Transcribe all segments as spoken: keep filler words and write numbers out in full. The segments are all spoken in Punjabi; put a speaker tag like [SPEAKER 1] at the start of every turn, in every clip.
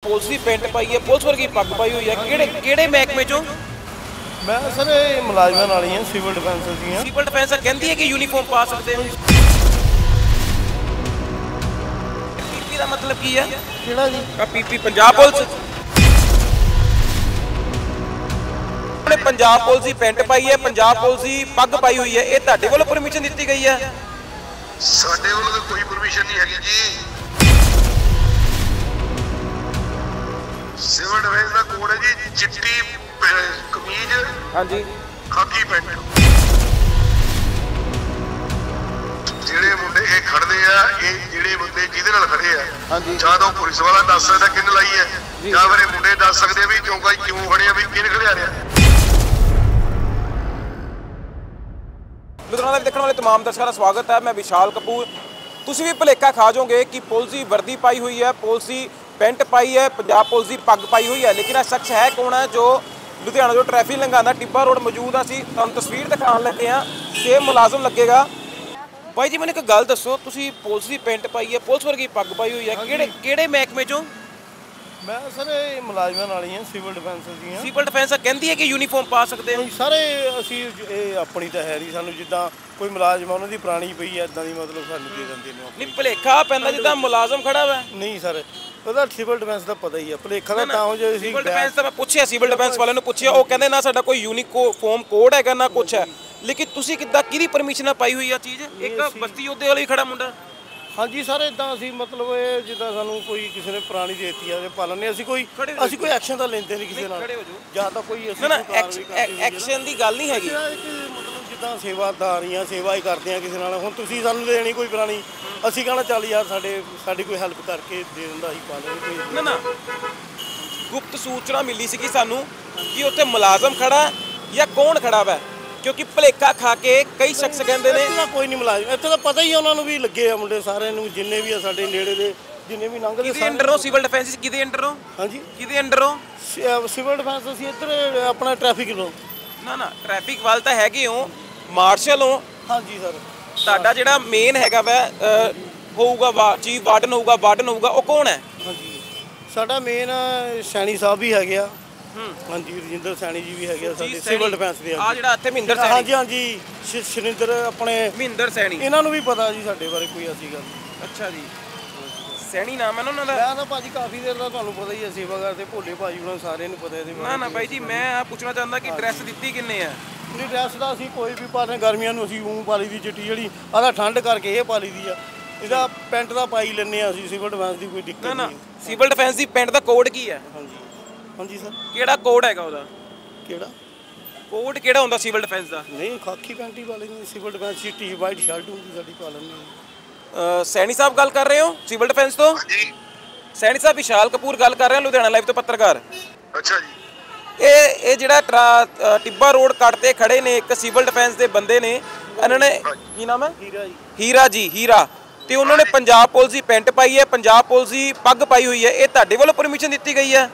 [SPEAKER 1] ਪੁਲਿਸ ਦੀ ਪੈਂਟ ਪਾਈ ਹੈ, ਪੁਲਿਸ ਵਰਗੀ ਪੱਗ ਪਾਈ ਹੋਈ ਹੈ, ਕਿਹੜੇ ਕਿਹੜੇ ਮਹਿਕਮੇ ਚੋਂ?
[SPEAKER 2] ਮੈਂ ਸਰ ਇਹ ਮੁਲਾਜ਼ਮਾਂ ਨਾਲ ਹੀ ਹਾਂ, ਸਿਵਲ ਡਿਫੈਂਸ ਦੀਆਂ।
[SPEAKER 1] ਸਿਵਲ ਡਿਫੈਂਸ ਕਹਿੰਦੀ ਹੈ ਕਿ ਯੂਨੀਫਾਰਮ ਪਾ ਸਕਦੇ ਹੋ। ਪੀਪੀ ਦਾ ਮਤਲਬ ਕੀ ਹੈ?
[SPEAKER 2] ਕਿਹੜਾ ਜੀ?
[SPEAKER 1] ਆ ਪੀਪੀ ਪੰਜਾਬ ਪੁਲਿਸ। ਉਹਨੇ ਪੰਜਾਬ ਪੁਲਿਸ ਦੀ ਪੈਂਟ ਪਾਈ ਹੈ, ਪੰਜਾਬ ਪੁਲਿਸ ਦੀ ਪੱਗ ਪਾਈ ਹੋਈ ਹੈ, ਇਹ ਤੁਹਾਡੇ ਵੱਲੋਂ ਪਰਮਿਸ਼ਨ ਦਿੱਤੀ ਗਈ ਹੈ?
[SPEAKER 3] ਸਾਡੇ ਵੱਲੋਂ ਤਾਂ ਕੋਈ ਪਰਮਿਸ਼ਨ ਨਹੀਂ ਹੈਗੀ ਜੀ। ਸਿਵਲ ਡਿਫੈਂਸ ਦਾ ਕੋਡ ਹੈ ਜੀ, ਚਿੱਟੀ ਕਮੀਜ਼,
[SPEAKER 1] ਹਾਂਜੀ,
[SPEAKER 3] ਖਾਕੀ ਪੈਂਟ। ਜਿਹੜੇ ਮੁੰਡੇ ਇਹ ਖੜਦੇ ਆ, ਇਹ ਜਿਹੜੇ ਬੰਦੇ ਜਿਹਦੇ ਨਾਲ ਖੜੇ ਆ,
[SPEAKER 1] ਹਾਂਜੀ,
[SPEAKER 3] ਜਾਂ ਤਾਂ ਪੁਲਿਸ ਵਾਲਾ ਦੱਸ ਸਕਦਾ ਕਿੰਨ ਲਾਈ ਹੈ, ਜਾਂ ਫਿਰ ਮੁੰਡੇ ਦੱਸ ਸਕਦੇ ਆ ਵੀ ਚੌਂਕਾ ਕਿਉਂ ਖੜੇ ਆ, ਵੀ ਕਿਹਨ ਖੜਿਆ ਰਿਹਾ।
[SPEAKER 1] ਲੁਧਿਆਣਾ ਦੇ ਦੇਖਣ ਵਾਲੇ तमाम ਦਰਸ਼ਕਾਂ ਦਾ ਸਵਾਗਤ ਹੈ। ਮੈਂ ਵਿਸ਼ਾਲ ਕਪੂਰ। ਤੁਸੀਂ ਵੀ ਭੁਲੇਖਾ ਖਾ ਜਾਓਗੇ ਕਿ ਪੁਲਿਸ ਦੀ ਵਰਦੀ ਪਾਈ ਹੋਈ ਹੈ, ਪੁਲਿਸ ਦੀ ਪੈਂਟ ਪਾਈ ਹੈ, ਪੰਜਾਬ ਪੁਲਿਸ ਦੀ ਪੱਗ ਪਾਈ ਹੋਈ ਹੈ, ਲੇਕਿਨ ਇਹ ਸ਼ਖਸ ਹੈ ਕੌਣ ਹੈ ਜੋ ਲੁਧਿਆਣਾ ਜੋ ਟ੍ਰੈਫਿਕ ਲੰਘਾਉਂਦਾ ਟਿੱਬਾ ਰੋਡ ਮੌਜੂਦ ਆ। ਅਸੀਂ ਤੁਹਾਨੂੰ ਤਸਵੀਰ ਦਿਖਾਉਣ ਲੱਗੇ ਹਾਂ, ਸੇਮ ਮੁਲਾਜ਼ਮ ਲੱਗੇਗਾ। ਬਾਈ ਜੀ ਮੈਨੂੰ ਇੱਕ ਗੱਲ ਦੱਸੋ, ਤੁਸੀਂ ਪੁਲਿਸ ਦੀ ਪੈਂਟ ਪਾਈ ਹੈ, ਪੁਲਿਸ ਵਰਗੀ ਪੱਗ ਪਾਈ ਹੋਈ ਹੈ, ਕਿਹੜੇ ਕਿਹੜੇ ਮਹਿਕਮੇ ਚੋਂ?
[SPEAKER 2] ਮੈਂ ਸਰ ਇਹ ਮੁਲਾਜ਼ਮਾਂ ਨਾਲ ਹੀ ਹਾਂ, ਸਿਵਲ ਡਿਫੈਂਸ ਦੀਆਂ।
[SPEAKER 1] ਸਿਵਲ ਡਿਫੈਂਸ ਕਹਿੰਦੀ ਹੈ ਕਿ ਯੂਨੀਫਾਰਮ ਪਾ ਸਕਦੇ ਹੋ।
[SPEAKER 2] ਸਾਰੇ ਅਸੀਂ ਇਹ ਆਪਣੀ ਤਾਂ ਹੈ ਨਹੀਂ, ਸਾਨੂੰ ਜਿੱਦਾਂ ਕੋਈ ਮੁਲਾਜ਼ਮ ਉਹਨਾਂ ਦੀ ਪੁਰਾਣੀ ਪਈ ਹੈ ਇਦਾਂ ਦੀ ਮਤਲਬ ਸਾਨੂੰ ਦੇ ਦਿੰਦੇ ਨੇ।
[SPEAKER 1] ਨਹੀਂ ਭੁਲੇਖਾ ਪੈਂਦਾ ਜਿੱਦਾਂ ਮੁਲਾਜ਼ਮ ਖੜਾ ਵਾ?
[SPEAKER 2] ਨਹੀਂ ਸਰ, ਉਹਦਾ ਸਿਵਲ ਡਿਫੈਂਸ ਦਾ ਪਤਾ ਹੀ ਹੈ। ਭੁਲੇਖਾ ਦਾ ਤਾਂ ਹੋ ਜੇ ਅਸੀਂ
[SPEAKER 1] ਸਿਵਲ ਡਿਫੈਂਸ ਦਾ ਮੈਂ ਪੁੱਛਿਆ, ਸਿਵਲ ਡਿਫੈਂਸ ਵਾਲਿਆਂ ਨੂੰ ਪੁੱਛਿਆ, ਉਹ ਕਹਿੰਦੇ ਨਾ ਸਾਡਾ ਕੋਈ ਯੂਨੀਫਾਰਮ ਕੋਡ ਹੈਗਾ ਨਾ ਕੁਛ ਹੈ। ਲੇਕਿਨ ਤੁਸੀਂ ਕਿੱਦਾਂ ਕਿਹਦੀ ਪਰਮਿਸ਼ਨ ਨਾਲ ਪਾਈ ਹੋਈ ਆ ਚੀਜ਼? ਇੱਕ ਬਸਤੀ ਯੋਧੇ ਵਾਲਾ ਵੀ ਖੜਾ ਮੁੰਡਾ।
[SPEAKER 2] ਹਾਂਜੀ ਸਰ, ਇਦਾਂ ਅਸੀਂ ਮਤਲਬ ਇਹ ਜਿੱਦਾਂ ਸਾਨੂੰ ਕੋਈ ਕਿਸੇ ਨੇ ਪੁਰਾਣੀ ਦੇ ਦਿੱਤੀ ਆ ਤੇ ਪਾਲਣੇ, ਅਸੀਂ ਕੋਈ ਅਸੀਂ ਕੋਈ ਐਕਸ਼ਨ ਤਾਂ ਲੈਂਦੇ ਨਹੀਂ ਕਿਸੇ ਨਾਲ, ਜਾਂ ਤਾਂ ਕੋਈ ਅਸੀਂ
[SPEAKER 1] ਨਾ ਐਕਸ਼ਨ ਦੀ ਗੱਲ ਨਹੀਂ ਹੈਗੀ।
[SPEAKER 2] ਮਤਲਬ ਜਿੱਦਾਂ ਸੇਵਾਦਾਰੀਆਂ ਸੇਵਾ ਹੀ ਕਰਦੇ ਆ ਕਿਸੇ ਨਾਲ। ਹੁਣ ਤੁਸੀਂ ਸਾਨੂੰ ਦੇਣੀ ਕੋਈ ਪੁਰਾਣੀ, ਅਸੀਂ ਕਹਣਾ ਚੱਲ ਯਾਰ ਸਾਡੇ ਸਾਡੀ ਕੋਈ ਹੈਲਪ ਕਰਕੇ ਦੇ ਦਿੰਦਾ ਅਸੀਂ ਪਾ ਲੈਂਦੇ।
[SPEAKER 1] ਨਾ ਨਾ ਗੁਪਤ ਸੂਚਨਾ ਮਿਲੀ ਸੀਗੀ ਸਾਨੂੰ ਕਿ ਉੱਥੇ ਮੁਲਾਜ਼ਮ ਖੜਾ ਜਾਂ ਕੌਣ ਖੜਾ ਵਾ, ਕਿਉਂਕਿ ਭੁਲੇਖਾ ਖਾ ਕੇ ਕਈ ਸ਼ਖਸ ਕਹਿੰਦੇ ਨੇ
[SPEAKER 2] ਕੋਈ ਨਹੀਂ ਮੁਲਾਜ਼ਮ ਇੱਥੇ, ਤਾਂ ਪਤਾ ਹੀ ਉਹਨਾਂ ਨੂੰ ਵੀ ਲੱਗੇ ਆ ਮੁੰਡੇ ਸਾਰਿਆਂ ਨੂੰ, ਜਿੰਨੇ ਵੀ ਆ ਸਾਡੇ ਨੇੜੇ ਦੇ ਜਿੰਨੇ ਵੀ ਲੰਘਦੇ।
[SPEAKER 1] ਕਿਹਦੇ ਅੰਡਰ ਹੋ ਸਿਵਲ ਡਿਫੈਂਸ? ਕਿਹਦੇ ਅੰਡਰ ਹੋ?
[SPEAKER 2] ਹਾਂਜੀ,
[SPEAKER 1] ਕਿਹਦੇ ਅੰਡਰ ਹੋ?
[SPEAKER 2] ਸਿਵਲ ਡਿਫੈਂਸ ਅਸੀਂ ਇੱਧਰ ਆਪਣਾ ਟ੍ਰੈਫਿਕ ਲੋ।
[SPEAKER 1] ਨਾ ਨਾ ਟ੍ਰੈਫਿਕ ਵੱਲ ਤਾਂ ਹੈਗੇ ਹੋ, ਮਾਰਸ਼ਲ ਹੋ।
[SPEAKER 2] ਹਾਂਜੀ ਸਰ,
[SPEAKER 1] ਤੁਹਾਡਾ ਜਿਹੜਾ ਮੇਨ ਹੈਗਾ ਵਾ ਹੋਊਗਾ ਵਾ ਚੀਫ ਵਾਰਡਨ ਹੋਊਗਾ, ਵਾਰਡਨ ਹੋਊਗਾ, ਉਹ ਕੌਣ ਹੈ?
[SPEAKER 2] ਹਾਂਜੀ, ਸਾਡਾ ਮੇਨ ਸੈਣੀ ਸਾਹਿਬ ਵੀ ਹੈਗੇ ਆ। ਹਾਂਜੀ, ਰਜਿੰਦਰ ਸੈਣੀ ਜੀ ਵੀ ਹੈਗੇ ਆ ਸਾਡੇ ਸਿਵਲ ਡਿਫੈਂਸ ਦੇ।
[SPEAKER 1] ਆ ਜਿਹੜਾ ਇੱਥੇ ਮਹਿੰਦਰ ਸੈਣੀ।
[SPEAKER 2] ਹਾਂਜੀ ਹਾਂਜੀ, ਸ਼ਰਿੰਦਰ ਆਪਣੇ
[SPEAKER 1] ਮਹਿੰਦਰ ਸੈਣੀ,
[SPEAKER 2] ਇਹਨਾਂ ਨੂੰ ਵੀ ਪਤਾ ਜੀ ਸਾਡੇ ਬਾਰੇ ਕੋਈ ਐਸੀ ਗੱਲ।
[SPEAKER 1] ਅੱਛਾ ਜੀ, ਸੈਣੀ ਨਾਮ ਹੈ ਨਾ ਉਹਨਾਂ ਦਾ?
[SPEAKER 2] ਮੈਂ ਤਾਂ ਭਾਜੀ ਕਾਫੀ ਦੇਰ ਦਾ ਤੁਹਾਨੂੰ ਪਤਾ ਹੀ ਹੈ ਸੇਵਾ ਕਰਦੇ, ਭੋਲੇ ਭਾਜੀ ਉਹਨਾਂ ਸਾਰਿਆਂ ਨੂੰ ਪਤਾ ਇਹਦੇ ਬਾਰੇ।
[SPEAKER 1] ਨਾ ਨਾ ਬਾਈ ਜੀ, ਮੈਂ ਆ ਪੁੱਛਣਾ ਚਾਹੁੰਦਾ ਕਿ ਡਰੈਸ ਦਿੱਤੀ ਕਿੰਨੇ ਆ?
[SPEAKER 2] ਨਹੀਂ, ਡਰੈਸ ਦਾ ਅਸੀਂ ਕੋਈ ਵੀ ਪਾ ਰਹੇ, ਗਰਮੀਆਂ ਨੂੰ ਅਸੀਂ ਊਂ ਪਾਲੀ ਦੀ ਚਿੱਟੀ ਜਿਹੜੀ, ਆਹ ਠੰਡ ਕਰਕੇ ਇਹ ਪਾਲੀ ਦੀ ਆ। ਇਹਦਾ ਪੈਂਟ ਦਾ ਪਾਈ ਲੈਂਦੇ ਆ ਅਸੀਂ, ਸਿਵਲ ਡਿਫੈਂਸ ਦੀ ਕੋਈ ਦਿੱਕਤ ਨਹੀਂ।
[SPEAKER 1] ਨਾ ਸਿਵਲ ਡਿਫੈਂਸ ਦੀ ਪੈਂਟ ਦਾ ਕੋਡ ਕੀ ਹੈ?
[SPEAKER 2] ਹਾਂਜੀ ਹਾਂਜੀ ਸਰ,
[SPEAKER 1] ਕਿਹੜਾ ਕੋਡ ਹੈਗਾ ਉਹਦਾ?
[SPEAKER 2] ਕਿਹੜਾ
[SPEAKER 1] ਕੋਡ ਕਿਹੜਾ ਹੁੰਦਾ ਸਿਵਲ ਡਿਫੈਂਸ ਦਾ?
[SPEAKER 2] ਨਹੀਂ, ਖਾਕੀ ਪੈਂਟ ਹੀ ਪਾ ਲੈਂਦੇ ਸਿਵਲ ਡਿਫੈਂਸ, ਚਿੱਟੀ ਵਾਈਟ ਸ਼ਰਟ ਹੁੰਦੀ ਸਾਡੀ ਪਾ ਲੈਂਦੇ।
[SPEAKER 1] ਸੈਣੀ ਸਾਹਿਬ ਗੱਲ ਕਰ ਰਹੇ ਹੋ ਸਿਵਲ ਡਿਫੈਂਸ ਤੋਂ?
[SPEAKER 3] ਹਾਂਜੀ
[SPEAKER 1] ਸੈਣੀ ਸਾਹਿਬ, ਵਿਸ਼ਾਲ ਕਪੂਰ ਗੱਲ ਕਰ ਰਿਹਾ, ਲੁਧਿਆਣਾ ਲਾਈਵ ਤੋਂ ਪੱਤਰਕਾਰ।
[SPEAKER 3] ਅੱਛਾ ਜੀ,
[SPEAKER 1] ਇਹ ਇਹ ਜਿਹੜਾ ਟਿੱਬਾ ਰੋਡ ਕੱਟ ਤੇ ਖੜੇ ਨੇ ਇੱਕ ਸਿਵਲ ਡਿਫੈਂਸ ਦੇ ਬੰਦੇ ਨੇ, ਇਹਨਾਂ ਨੇ ਕੀ ਨਾਮ ਹੈ?
[SPEAKER 2] ਹੀਰਾ ਜੀ।
[SPEAKER 1] ਹੀਰਾ ਜੀ, ਹੀਰਾ। ਤੇ ਉਹਨਾਂ ਨੇ ਪੰਜਾਬ ਪੁਲਿਸ ਦੀ ਪੈਂਟ ਪਾਈ ਹੈ, ਪੰਜਾਬ ਪੁਲਿਸ ਦੀ ਪੱਗ ਪਾਈ ਹੋਈ ਹੈ, ਇਹ ਤੁਹਾਡੇ ਵੱਲੋਂ ਪਰਮਿਸ਼ਨ ਦਿੱਤੀ ਗਈ ਹੈ?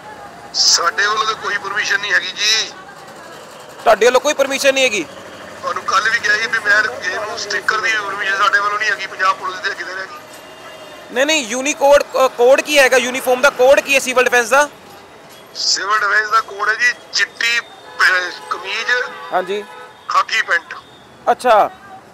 [SPEAKER 3] ਸਾਡੇ ਵੱਲੋਂ ਤਾਂ ਕੋਈ ਪਰਮਿਸ਼ਨ ਨਹੀਂ ਹੈਗੀ ਜੀ।
[SPEAKER 1] ਤੁਹਾਡੇ ਵੱਲੋਂ ਕੋਈ ਪਰਮਿਸ਼ਨ ਨਹੀਂ ਹੈਗੀ?
[SPEAKER 3] ਤੁਹਾਨੂੰ ਕੱਲ ਵੀ ਕਿਹਾ ਸੀ ਵੀ ਮੈਂ ਇਹਨੂੰ ਸਟicker ਦੀ ਪਰਮਿਸ਼ਨ ਸਾਡੇ ਵੱਲੋਂ ਨਹੀਂ ਹੈਗੀ, ਪੰਜਾਬ ਪੁਲਿਸ ਦੇ ਕਿਤੇ ਹੈਗੀ।
[SPEAKER 1] ਨਹੀਂ ਨਹੀਂ, ਯੂਨੀਕੋਡ ਕੋਡ ਕੀ ਹੈਗਾ? ਯੂਨੀਫਾਰਮ ਦਾ ਕੋਡ ਕੀ ਹੈ ਸਿਵਲ ਡਿਫੈਂਸ ਦਾ?
[SPEAKER 3] ਸਿਵਲ ਡਿਫੈਂਸ ਦਾ ਕੋਡ ਹੈ ਜੀ, ਚਿੱਟੀ ਕਮੀਜ਼,
[SPEAKER 1] ਹਾਂਜੀ,
[SPEAKER 3] ਖਾਕੀ ਪੈਂਟ।
[SPEAKER 1] ਅੱਛਾ,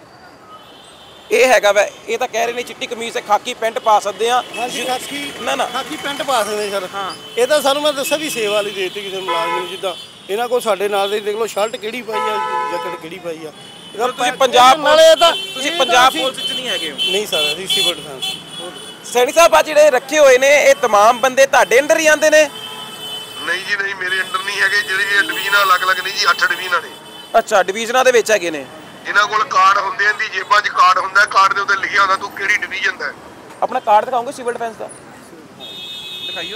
[SPEAKER 1] ਇਹ ਹੈਗਾ ਵਾ। ਇਹ ਤਾਂ ਕਹਿ ਰਹੇ ਨੇ ਚਿੱਟੀ ਕਮੀਜ਼ ਤੇ ਖਾਕੀ ਪੈਂਟ ਪਾ ਸਕਦੇ ਆ।
[SPEAKER 2] ਹਾਂਜੀ, ਖਾਕੀ
[SPEAKER 1] ਨਾ ਨਾ
[SPEAKER 2] ਖਾਕੀ ਪੈਂਟ ਪਾ ਸਕਦੇ ਸਰ।
[SPEAKER 1] ਹਾਂ,
[SPEAKER 2] ਇਹ ਤਾਂ ਸਾਨੂੰ ਮੈਂ ਦੱਸਿਆ ਵੀ ਸੇਵਾ ਵਾਲੀ ਦੇ ਦਿੱਤੀ ਕਿਸੇ ਮੁਲਾਜ਼ਮ ਨੂੰ। ਜਿੱਦਾਂ ਇਹਨਾਂ ਕੋਲ ਸਾਡੇ ਨਾਲ ਦੇ ਦੇਖ ਲਓ, ਸ਼ਰਟ ਕਿਹੜੀ ਪਾਈ ਆ, ਜੈਕਟ ਕਿਹੜੀ ਪਾਈ ਆ।
[SPEAKER 1] ਤੁਸੀਂ ਪੰਜਾਬ
[SPEAKER 2] ਨਾਲੇ ਤਾਂ
[SPEAKER 1] ਤੁਸੀਂ ਪੰਜਾਬ ਪੁਲਿਸ ਚ ਨਹੀਂ ਹੈਗੇ ਹੋ?
[SPEAKER 2] ਨਹੀਂ ਸਰ, ਅਸੀਂ ਸਿਵਲ ਡਿਫੈਂਸ।
[SPEAKER 1] ਸੈਣੀ ਸਾਹਿਬ, ਆ ਜਿਹੜੇ ਰੱਖੇ ਹੋਏ ਨੇ ਇਹ तमाम ਬੰਦੇ ਤੁਹਾਡੇ ਅੰਡਰ ਹੀ ਆਉਂਦੇ ਨੇ?
[SPEAKER 3] ਨਹੀਂ ਜੀ ਨਹੀਂ, ਮੇਰੇ ਅੰਡਰ ਨਹੀਂ ਹੈਗੇ। ਜਿਹੜੇ ਡਿਵੀਜ਼ਨਾਂ ਅਲੱਗ-ਅਲੱਗ ਨਹੀਂ ਜੀ, ਅੱਠ ਡਿਵੀਜ਼ਨਾਂ ਨੇ।
[SPEAKER 1] ਅੱਛਾ, ਡਿਵੀਜ਼ਨਾਂ ਦੇ ਵਿੱਚ ਹੈਗੇ ਨੇ।
[SPEAKER 3] ਇਹਨਾਂ ਕੋਲ ਕਾਰਡ ਹੁੰਦੇ ਆਂ, ਦੀ ਜੇਬਾਂ 'ਚ ਕਾਰਡ ਹੁੰਦਾ, ਕਾਰਡ ਦੇ ਉੱਤੇ ਲਿਖਿਆ ਹੁੰਦਾ ਤੂੰ ਕਿਹੜੀ ਡਿਵੀਜ਼ਨ ਦਾ।
[SPEAKER 1] ਆਪਣਾ ਕਾਰਡ ਦਿਖਾਓਗੇ ਸਿਵਲ ਡਿਫੈਂਸ ਦਾ? ਦਿਖਾਈਓ।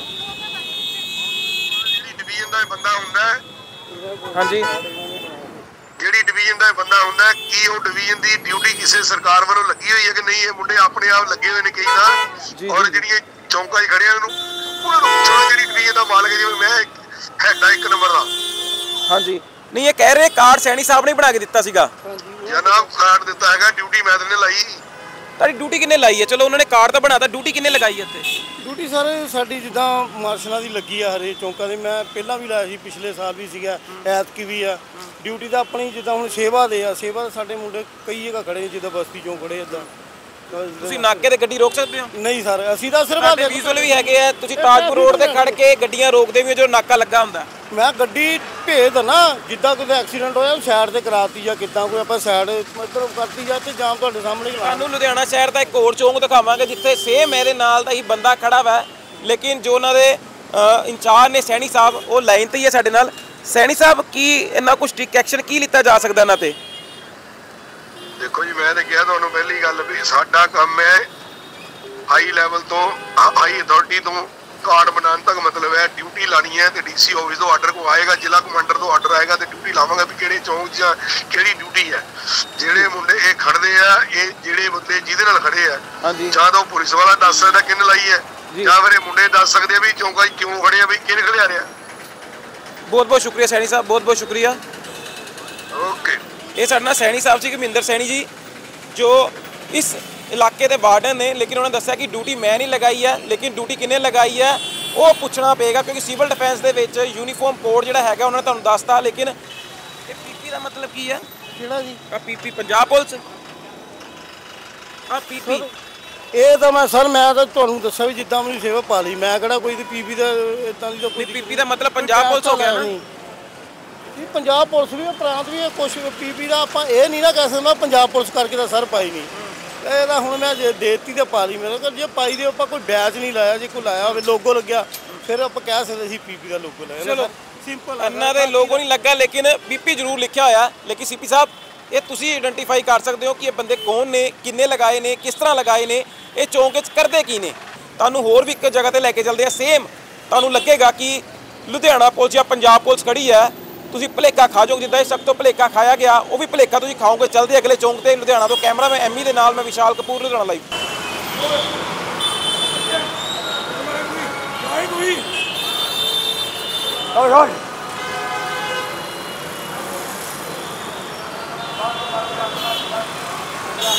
[SPEAKER 3] ਜਿਹੜੀ ਡਿਵੀਜ਼ਨ ਦਾ ਬੰਦਾ ਹੁੰਦਾ,
[SPEAKER 1] ਹਾਂਜੀ,
[SPEAKER 3] ਜਿਹੜੀ ਡਿਵੀਜ਼ਨ ਦਾ ਬੰਦਾ ਹੁੰਦਾ, ਕੀ ਉਹ ਡਿਵੀਜ਼ਨ ਦੀ ਡਿਊਟੀ ਕਿਸੇ ਸਰਕਾਰ ਵੱਲੋਂ ਲੱਗੀ ਹੋਈ ਹੈ ਕਿ ਨਹੀਂ? ਇਹ ਮੁੰਡੇ ਆਪਣੇ ਆਪ ਲੱਗੇ ਹੋਏ ਨੇ ਕਈ ਤਾਂ। ਔਰ ਜਿਹੜੀਆਂ ਚੌਂਕਾਂ 'ਚ ਖੜਿਆ ਉਹਨੂੰ ਉਹਨਾਂ ਨੂੰ ਪੁੱਛਣਾ ਜਿਹੜੀ ਡਿਵੀਜ਼ਨ ਦਾ ਮਾਲਕ, ਜਿਵੇਂ ਮੈਂ ਹੈਗਾ ਇੱਕ ਨੰਬਰ ਦਾ।
[SPEAKER 1] ਹਾਂਜੀ, ਨਹੀਂ ਇਹ ਕਹਿ ਰਹੇ ਕਾਰਡ ਸੈਣੀ ਸਾਹਿਬ ਨੇ ਬਣਾ ਕੇ ਦਿੱਤਾ ਸੀਗਾ।
[SPEAKER 3] ਜਨਾਬ, ਕਾਰਡ ਦਿੱਤਾ ਹੈਗਾ, ਡਿਊਟੀ ਮੈਂ ਤੇ ਲਾਈ।
[SPEAKER 1] ਤੁਹਾਡੀ ਡਿਊਟੀ ਕਿੰਨੇ ਲਾਈ ਹੈ? ਚਲੋ ਉਹਨਾਂ ਨੇ ਕਾਰਡ ਤਾਂ ਬਣਾਤਾ, ਡਿਊਟੀ ਕਿੰਨੇ ਲਗਾਈ ਹੈ ਇੱਥੇ?
[SPEAKER 2] ਡਿਊਟੀ ਸਰ ਸਾਡੀ ਜਿੱਦਾਂ ਮਾਰਸ਼ਲਾਂ ਦੀ ਲੱਗੀ ਆ ਹਰੇ ਚੌਂਕਾਂ ਦੇ, ਮੈਂ ਪਹਿਲਾਂ ਵੀ ਲਾਇਆ ਸੀ, ਪਿਛਲੇ ਸਾਲ ਵੀ ਸੀਗਾ, ਐਤਕੀ ਵੀ ਆ। ਡਿਊਟੀ ਤਾਂ ਆਪਣੀ ਜਿੱਦਾਂ ਹੁਣ ਸੇਵਾ ਦੇ ਆ, ਸੇਵਾ ਦੇ ਸਾਡੇ ਮੁੰਡੇ ਕਈ ਜਗ੍ਹਾ ਖੜੇ ਜਿੱਦਾਂ ਬਸਤੀ ਚੌਂਕ ਖੜੇ ਇੱਦਾਂ।
[SPEAKER 1] ਤੁਸੀਂ ਨਾਕੇ ਤੇ ਗੱਡੀ ਰੋਕ ਸਕਦੇ ਹੋ?
[SPEAKER 2] ਨਹੀਂ ਸਰ, ਅਸੀਂ ਤਾਂ ਸਿਰਫ
[SPEAKER 1] ਵਿਜ਼ੂਅਲ ਵੀ ਹੈਗੇ ਆ, ਤੁਸੀਂ ਤਾਜਪੁਰ ਰੋਡ ਤੇ ਖੜ ਕੇ ਗੱਡੀਆਂ ਰੋਕਦੇ ਵੀ ਹੋ ਜੋ ਨਾਕਾ ਲੱਗਾ ਹੁੰਦਾ।
[SPEAKER 2] ਮੈਂ ਗੱਡੀ ਭੇਜ ਦਣਾ, ਜਿੱਦਾਂ ਕੋਈ ਐਕਸੀਡੈਂਟ ਹੋਇਆ ਸਾਈਡ ਤੇ ਕਰਾਤੀ ਜਾਂ ਕਿੱਦਾਂ ਕੋਈ ਆਪਾਂ ਸਾਈਡ ਮਤਲਬ ਕਰਤੀ ਜਾਂ ਤੇ ਜਾਮ ਤੁਹਾਡੇ ਸਾਹਮਣੇ ਹੀ ਲਾ।
[SPEAKER 1] ਸਾਨੂੰ ਲੁਧਿਆਣਾ ਸ਼ਹਿਰ ਦਾ ਇੱਕ ਹੋਰ ਚੌਂਕ ਦਿਖਾਵਾਂਗੇ ਜਿੱਥੇ ਸੇਮ ਇਹਦੇ ਨਾਲ ਦਾ ਹੀ ਬੰਦਾ ਖੜਾ ਵਾ, ਲੇਕਿਨ ਜੋ ਉਹਨਾਂ ਦੇ ਇੰਚਾਰਜ ਨੇ ਸੈਣੀ ਸਾਹਿਬ ਉਹ ਲਾਈਨ ਤੇ ਹੀ ਹੈ ਸਾਡੇ ਨਾਲ। ਸੈਣੀ ਸਾਹਿਬ, ਕੀ ਇਹਨਾਂ ਕੁਝ ਸਟ੍ਰਿਕਟ ਐਕਸ਼ਨ ਕੀ ਲਿੱਤਾ ਜਾ ਸਕਦਾ ਇਹਨਾਂ ਤੇ?
[SPEAKER 3] ਦੇਖੋ ਜੀ, ਮੈਂ ਤਾਂ ਕਿਹਾ ਤੁਹਾਨੂੰ ਪਹਿਲੀ ਗੱਲ ਵੀ ਸਾਡਾ ਕੰਮ ਹੈ ਹਾਈ ਲੈਵਲ ਤੋਂ ਹਾਈ ਅਥਾਰਟੀ ਤੋਂ ਕਾਰਡ ਬਣਾਉਣ ਤੱਕ, ਮਤਲਬ ਹੈ ਡਿਊਟੀ ਲਾਣੀ ਹੈ ਤੇ ਡੀਸੀ ਆਫਿਸ ਤੋਂ ਆਰਡਰ ਕੋ ਆਏਗਾ, ਜ਼ਿਲ੍ਹਾ ਕਮਾਂਡਰ ਤੋਂ ਆਰਡਰ ਆਏਗਾ ਤੇ ਡਿਊਟੀ ਲਾਵਾਂਗਾ ਵੀ ਕਿਹੜੇ ਚੌਂਕ 'ਚ ਕਿਹੜੀ ਡਿਊਟੀ ਹੈ। ਜਿਹੜੇ ਮੁੰਡੇ ਇਹ ਖੜਦੇ ਆ, ਇਹ ਜਿਹੜੇ ਬੰਦੇ ਜਿਹਦੇ ਨਾਲ ਖੜੇ ਆ, ਜਾਂ ਤਾਂ ਉਹ ਪੁਲਿਸ ਵਾਲਾ ਦੱਸ ਸਕਦਾ ਕਿੰਨ ਲਾਈ ਹੈ, ਜਾਂ ਫਿਰ ਇਹ ਮੁੰਡੇ ਦੱਸ ਸਕਦੇ ਆ ਵੀ ਚੌਂਕਾਂ 'ਚ ਕਿਉਂ ਖੜੇ ਆ, ਵੀ ਕਿਹਨੇ ਖੜਿਆ ਰਿਹਾ।
[SPEAKER 1] ਬਹੁਤ ਬਹੁਤ ਸ਼ੁਕਰੀਆ ਸੈਣੀ ਸਾਹਿਬ, ਬਹੁਤ ਬਹੁਤ ਸ਼ੁਕਰੀਆ।
[SPEAKER 3] ਓਕੇ।
[SPEAKER 1] ਇਹ ਸਾਡੇ ਨਾਲ ਸੈਣੀ ਸਾਹਿਬ ਸੀ, ਘਮਿੰਦਰ ਸੈਣੀ ਜੀ, ਜੋ ਇਸ ਇਲਾਕੇ ਦੇ ਵਾਰਡਨ ਨੇ, ਲੇਕਿਨ ਉਹਨਾਂ ਨੇ ਦੱਸਿਆ ਕਿ ਡਿਊਟੀ ਮੈਂ ਨਹੀਂ ਲਗਾਈ ਹੈ, ਲੇਕਿਨ ਡਿਊਟੀ ਕਿੰਨੇ ਲਗਾਈ ਹੈ ਉਹ ਪੁੱਛਣਾ ਪਏਗਾ, ਕਿਉਂਕਿ ਸਿਵਲ ਡਿਫੈਂਸ ਦੇ ਵਿੱਚ ਯੂਨੀਫਾਰਮ ਕੋਡ ਜਿਹੜਾ ਹੈਗਾ ਉਹਨਾਂ ਨੇ ਤੁਹਾਨੂੰ ਦੱਸਤਾ। ਲੇਕਿਨ ਇਹ ਪੀਪੀ ਦਾ ਮਤਲਬ ਕੀ ਹੈ?
[SPEAKER 2] ਕਿਹੜਾ ਜੀ?
[SPEAKER 1] ਆ ਪੀਪੀ ਪੰਜਾਬ ਪੁਲਿਸ, ਆ ਪੀਪੀ
[SPEAKER 2] ਇਹ ਤਾਂ ਮੈਂ ਸਰ ਮੈਂ ਤਾਂ ਤੁਹਾਨੂੰ ਦੱਸਿਆ ਵੀ ਜਿੱਦਾਂ ਮੇਰੀ ਸੇਵਾ ਪਾ ਲਈ, ਮੈਂ ਕਿਹੜਾ ਕੋਈ ਪੀਪੀ ਦਾ ਇਦਾਂ ਦੀ ਤਾਂ ਕੋਈ
[SPEAKER 1] ਪੀਪੀ ਦਾ ਮਤਲਬ ਪੰਜਾਬ ਪੁਲਿਸ ਹੋ ਗਿਆ ਨਾ?
[SPEAKER 2] ਇਹ ਪੰਜਾਬ ਪੁਲਿਸ ਵੀ ਪ੍ਰਾਂਤ ਵੀ ਕੁਛ ਪੀਪੀ ਦਾ ਆਪਾਂ ਇਹ ਨਹੀਂ ਨਾ ਕਹਿ ਸਕਦਾ ਪੰਜਾਬ ਪੁਲਿਸ ਕਰਕੇ ਤਾਂ ਸਰ ਪਾਈ ਨਹੀਂ। ਇਹ ਤਾਂ ਹੁਣ ਮੈਂ ਜੇ ਦੇਤੀ ਤੇ ਪਾ ਲਈ, ਮੇਰੇ ਕੋਲ ਜੇ ਪਾਈ ਦੇ ਆਪਾਂ ਕੋਈ ਬੈਚ ਨਹੀਂ ਲਾਇਆ, ਜੇ ਕੋਈ ਲਾਇਆ ਹੋਵੇ ਲੋਗੋ ਲੱਗਿਆ ਫਿਰ ਆਪਾਂ ਕਹਿ ਸਕਦੇ ਸੀ ਪੀਪੀ ਦਾ ਲੋਗੋ ਲਾਇਆ।
[SPEAKER 1] ਚਲੋ
[SPEAKER 2] ਸਿੰਪਲ
[SPEAKER 1] ਇਹਨਾਂ ਦੇ ਲੋਗੋ ਨਹੀਂ ਲੱਗਾ, ਲੇਕਿਨ ਬੀਪੀ ਜ਼ਰੂਰ ਲਿਖਿਆ ਹੋਇਆ। ਲੇਕਿਨ ਸੀਪੀ ਸਾਹਿਬ, ਇਹ ਤੁਸੀਂ ਆਇਡੈਂਟੀਫਾਈ ਕਰ ਸਕਦੇ ਹੋ ਕਿ ਇਹ ਬੰਦੇ ਕੌਣ ਨੇ, ਕਿੰਨੇ ਲਗਾਏ ਨੇ, ਕਿਸ ਤਰ੍ਹਾਂ ਲਗਾਏ ਨੇ, ਇਹ ਚੌਂਕ 'ਚ ਕਰਦੇ ਕੀ ਨੇ। ਤੁਹਾਨੂੰ ਹੋਰ ਵੀ ਇੱਕ ਜਗ੍ਹਾ ਤੇ ਲੈ ਕੇ ਚੱਲਦੇ ਆ, ਸੇਮ ਤੁਹਾਨੂੰ ਲੱਗੇਗਾ ਕਿ ਲੁਧਿਆਣਾ ਪੁਲਿਸ ਜਾਂ ਪੰਜਾਬ ਪੁਲਿਸ ਖੜੀ ਹੈ, ਤੁਸੀਂ ਭਲੇਖਾ ਖਾ ਜਾਓਗੇ। ਜਿੱਦਾਂ ਇਹ ਸਭ ਤੋਂ ਭਲੇਖਾ ਖਾਇਆ ਗਿਆ, ਉਹ ਵੀ ਭਲੇਖਾ ਤੁਸੀਂ ਖਾਓਗੇ। ਚੱਲਦੇ ਅਗਲੇ ਚੌਂਕ ਤੇ ਲੁਧਿਆਣਾ ਤੋਂ ਕੈਮਰਾ ਮੈਂ ਐਮੀ ਦੇ ਨਾਲ, ਮੈਂ ਵਿਸ਼ਾਲ ਕਪੂਰ, ਲੁਧਿਆਣਾ ਲਾਈਵ।
[SPEAKER 2] ਓਏ ਓਏ